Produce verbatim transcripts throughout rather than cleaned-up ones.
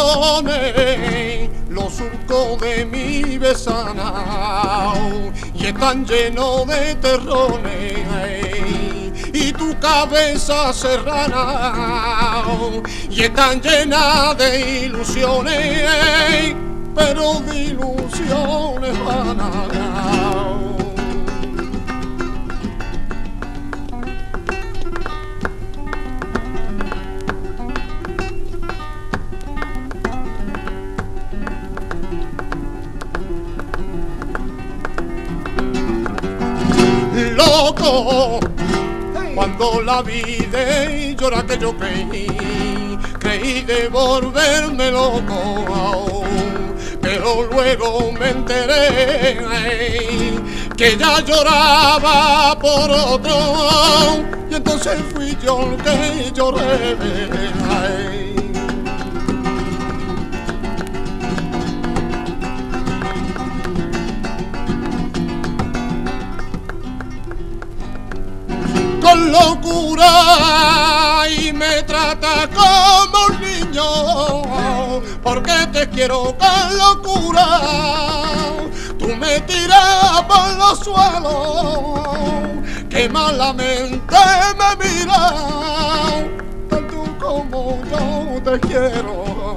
ilusiones los surcos de mi besana y están llenos de terrones y tu cabeza serrana y están llenas de ilusiones, pero de ilusiones vanas. Loco, cuando la vi de llorar que yo creí, creí de volverme loco, pero luego me enteré que ella lloraba por otro, y entonces fui yo el que lloré. Con locura y me trata como un niño, porque te quiero con locura. Tú me tiras por los suelos, que malamente me miras, tanto como yo te quiero.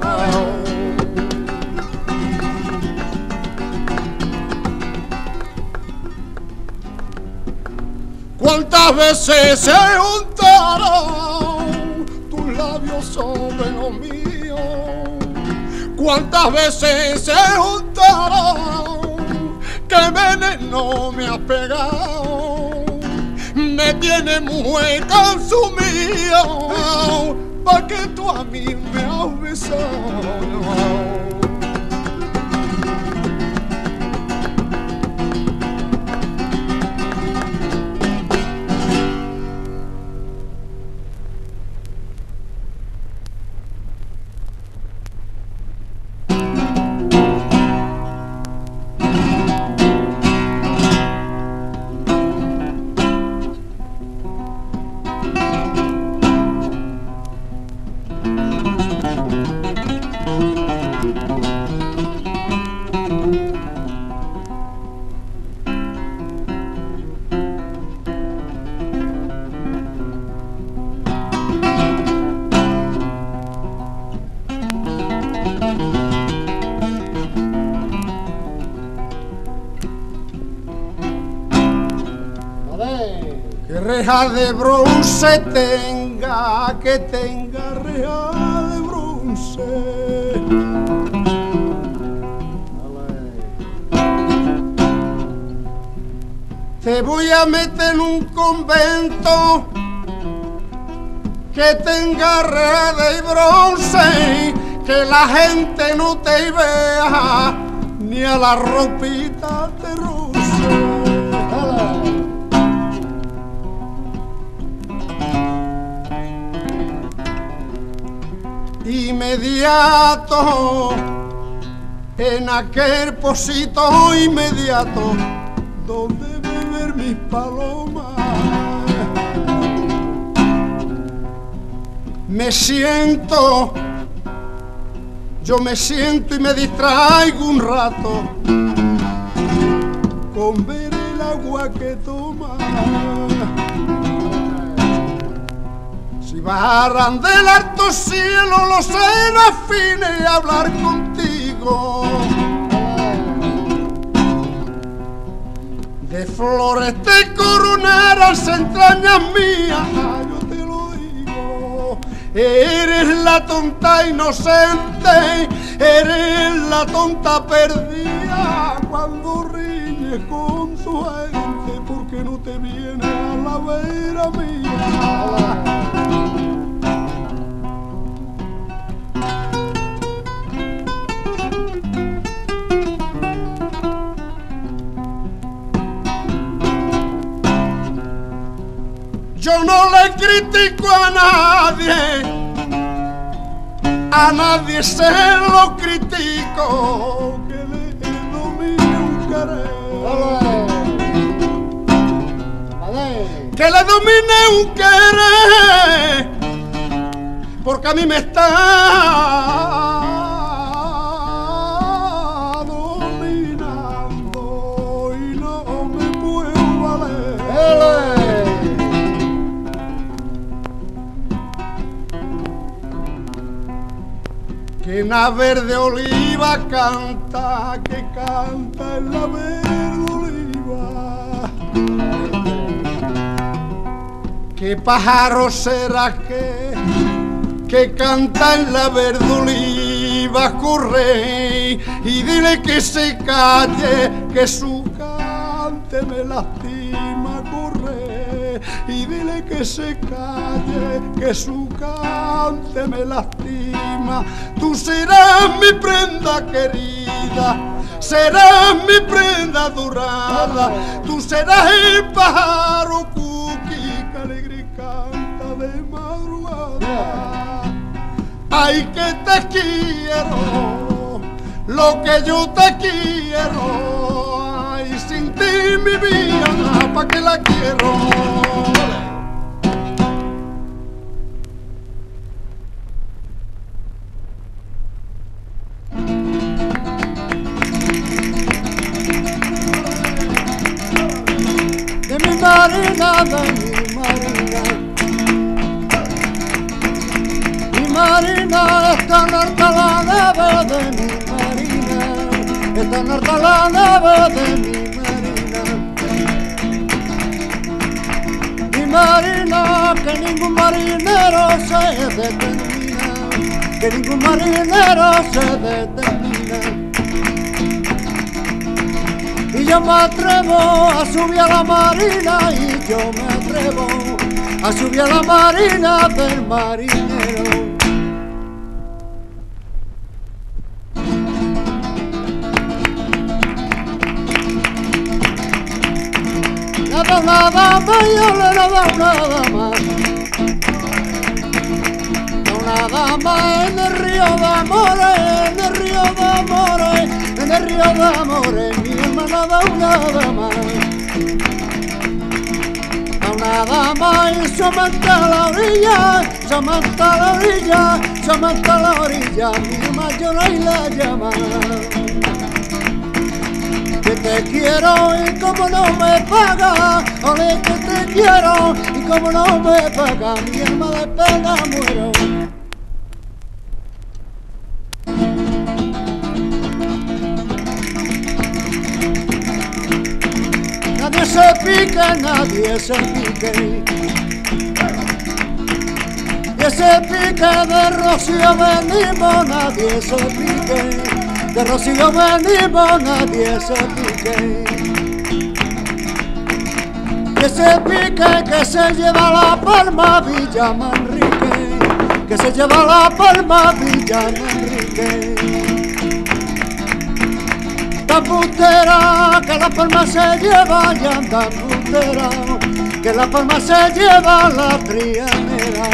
¿Cuántas veces se juntaron tus labios sobre los míos? ¿Cuántas veces se juntaron que veneno me has pegado? Me tiene mujer consumido, pa' que tú a mí me has besado. Que reja de bronce tenga, que tenga reja de bronce. Te voy a meter en un convento que tenga reja de bronce, que la gente no te vea, ni a la ropita te roce. Inmediato, en aquel pocito inmediato, donde beber mis palomas, me siento, yo me siento y me distraigo un rato con ver el agua que toma. Si bajaran del alto cielo los serafines a hablar contigo, de flores te coronaran las entrañas mías, yo te lo digo. Eres la tonta inocente, eres la tonta perdida, cuando riñes con tu gente, porque no te viene a la vera mía. Yo no le critico a nadie, a nadie se lo critico, que le domine un querer, que le domine un querer, porque a mí me está una verde oliva canta, que canta en la verde oliva. ¿Qué pájaro será que, que canta en la verde oliva? Corre y dile que se calle, que su cante me lastima. Corre y dile que se calle, que su cante me lastima. Tú serás mi prenda querida, serás mi prenda dorada, tú serás el pájaro cuqui que alegre canta de madrugada. Ay, que te quiero, lo que yo te quiero, ay, sin ti mi vida, ¿pa' qué la quiero? De mi Marina, de mi Marina, mi Marina está harta la neve de mi Marina, está harta la neve de mi Marina, mi Marina, que ningún marinero se determina, que ningún marinero se determina. Y yo me atrevo a subir a la marina, y yo me atrevo a subir a la marina del marinero. Nada, nada más, yo le he dado nada más. No nada más en el río de amores, en el río de amores, en el río de amores, mi hermana da nada más. No nada más, y se manta a la orilla, se manta a la orilla, se manta a la orilla, mi hermana llora y la llama. Que te quiero y como no me paga, ole que te quiero y como no me paga, mi alma de pena muero. Nadie se pique, nadie se pique, y ese pique de Rocío venimos, nadie se pique. De Rocío venimos, nadie se pique. Que se pique, que se lleva la palma Villa Manrique, que se lleva la palma Villa Manrique. Tan putera, que la palma se lleva, y anda putera, que la palma se lleva la trianera.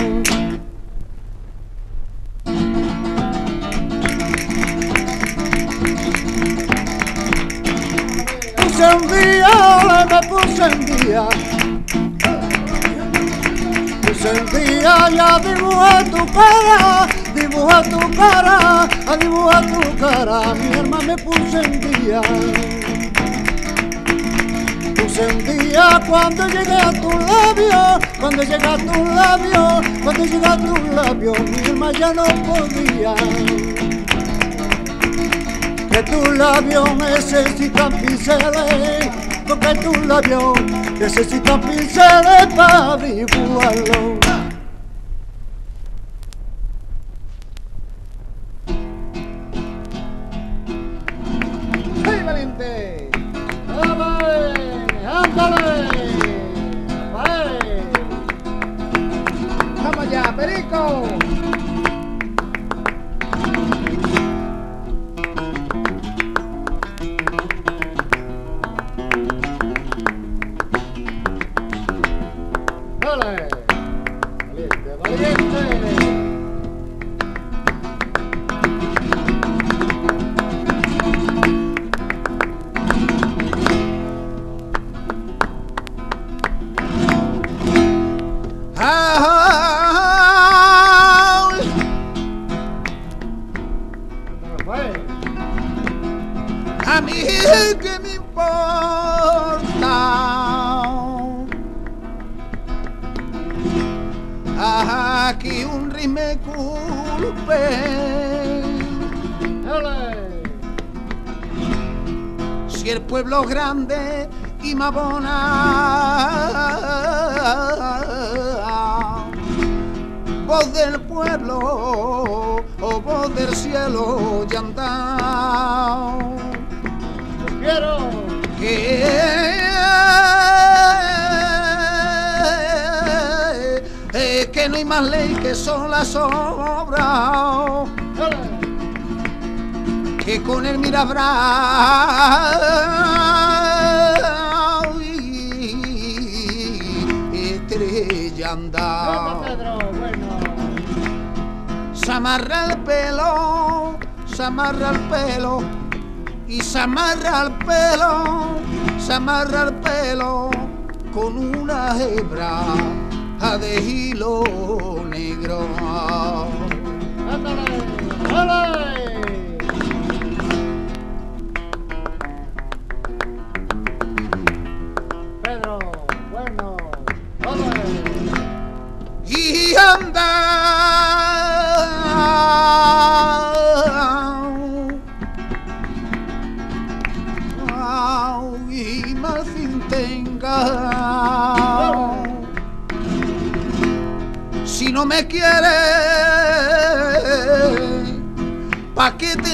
Puse un día, me puse un día, puse un día, ya dibujé tu cara, dibujé tu cara, a dibujar tu cara, mi hermana me puse un día. Puse un día cuando llegué a tu labio, cuando llegué a tu labio, cuando llegué a tu labio, mi hermana ya no podía. Que tus labios necesitan pinceles, porque tus labios necesitan pinceles para dibujarlo. ¡Hey, valiente! ¡Ándale! ¡Ándale! ¡Vale! ¡Vamos allá, Perico! ¡Dale! ¡Valiente, valiente! A mí que me importa, aquí un rime culpe, Si el pueblo es grande y me abona, voz del pueblo o voz del cielo ya anda. Quiero Que, eh, que no hay más ley que son las obras, que con el mirabra estrella anda. Pedro, bueno. Se amarra el pelo, se amarra el pelo y se amarra el pelo, se amarra el pelo con una hebra de hilo negro. ¡Ándale! ¡Ándale! Pedro, bueno, ¡ándale! Y anda y mal fin tenga. Si no me quieres, ¿pa' qué te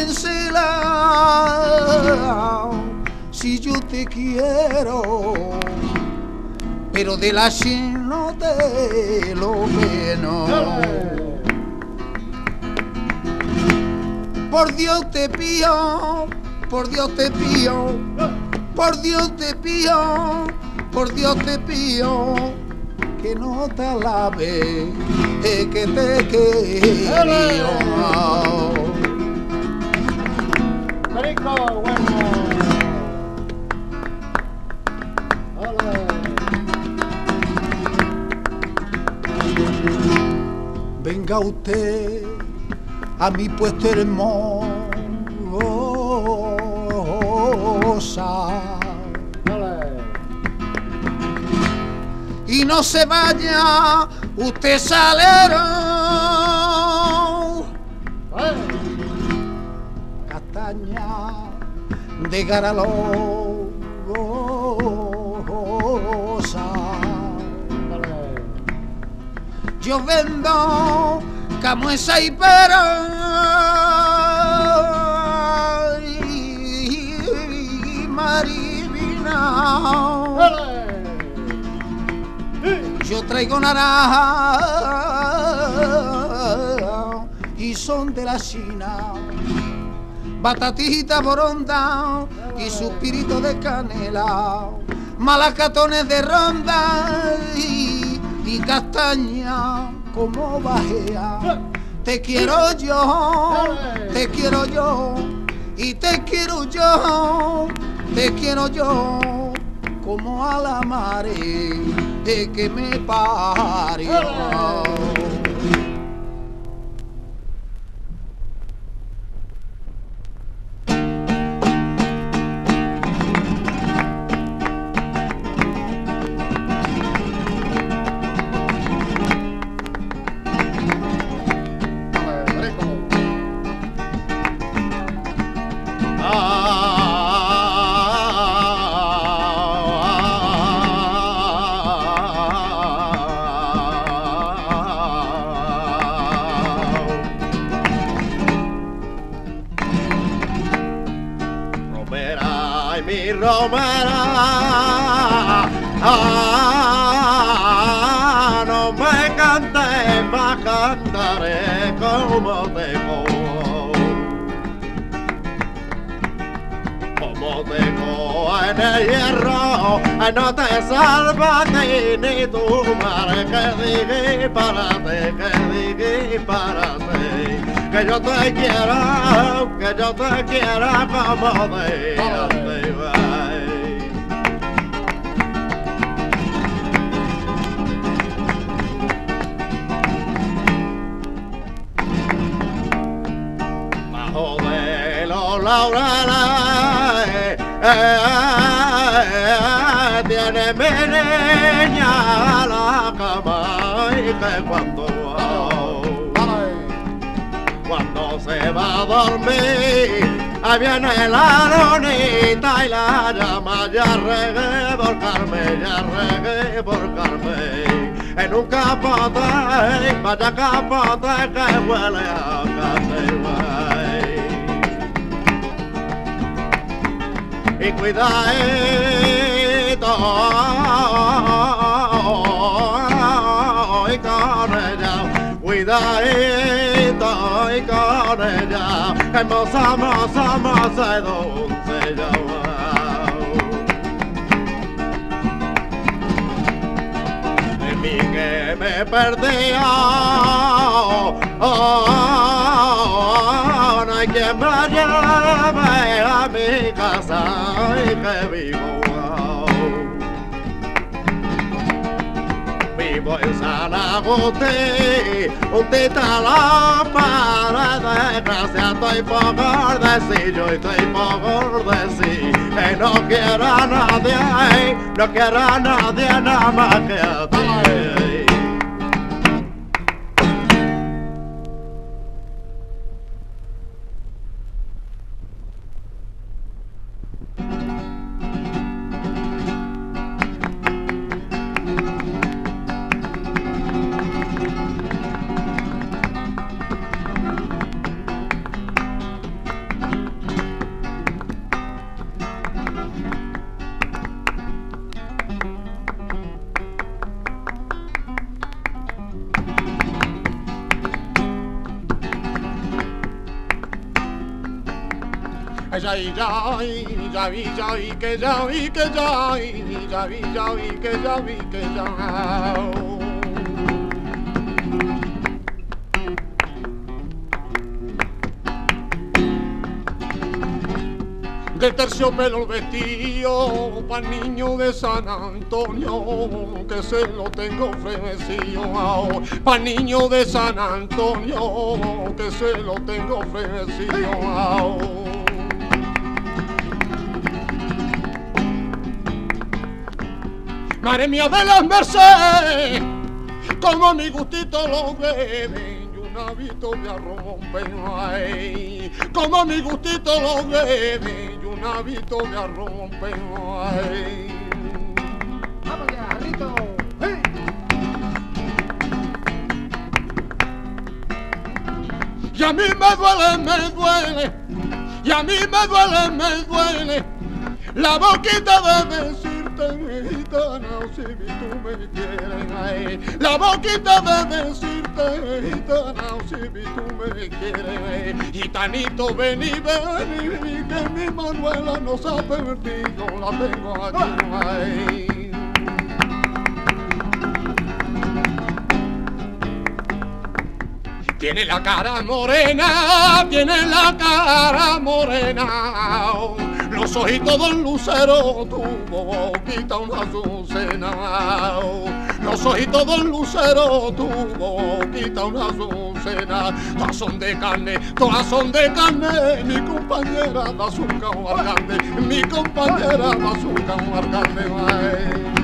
encela? Si yo te quiero, pero de la sien no te lo menos. Por Dios te pido, por Dios te pido, por Dios te pido, por Dios te pido, que no te alabe, eh, que te quiero. Perico, bueno. ¡Ándale! Venga usted a mi puesto hermosa y no se vaya usted salero, castaña de Garalosa. Yo vendo camuesa y pera y marivina. Yo traigo naranja y son de la China, batatita boronda y suspirito de canela, malacatones de ronda y, y castaña como bajea. Te quiero yo, te quiero yo y te quiero yo, te quiero yo como a la mare de que me parió. Romera, ah, no me cantes más, cantaré como tengo, como tengo en el hierro, no te salva ni tu madre, que diga para ti, que diga para ti, que yo te quiera, que yo te quiera como de antes. Bajo de los laureles eh, eh, tiene mi niña la cama y que cuando cuando se va a dormir ahí viene la lonita y la llama, ya regué por Carmen, ya regué por Carmen. En un capote, vaya capote que huele a Castellbay. Y cuidadito y con ella, cuidadito y con ella, hermosa, moza, moza y doncella. De mí que me perdía, oh, oh, oh, no hay quien me lleve a mi casa y que vivo. Vivo en San Agustín, un titala para desgracia, estoy por decir, yo estoy por decir, que no quiero a nadie, no quiero a nadie nada más que a ti. Ya vi, ya vi, ya vi, ya vi, que ya vi, que ya vi, ya vi, ya vi, que ya vi, que ya. De terciopelo el vestido pa' niño de San Antonio, que se lo tengo ofrecido. Pa' niño de San Antonio, que se lo tengo ofrecido. Madre mía de las Mercedes, como mi gustito lo bebe, y un hábito de arrompe, ay, como mi gustito lo bebe, y un hábito de arrompe, ay. ¡Vamos ya, Rito! ¡Hey! Y a mí me duele, me duele, y a mí me duele, me duele, la boquita de decir gitana, si tú me quieres, ay, la boquita de decirte, gitana, si tú me quieres, ay, gitanito, ven y ven y que mi Manuela no se ha perdido, la tengo aquí, ay. Tiene la cara morena, tiene la cara morena, los ojitos de un lucero, tu boquita una azucena. Los ojitos de un lucero, tu boquita una azucena. Todas son de carne, todas son de carne, mi compañera de azúcar o argante, mi compañera de azúcar o argante.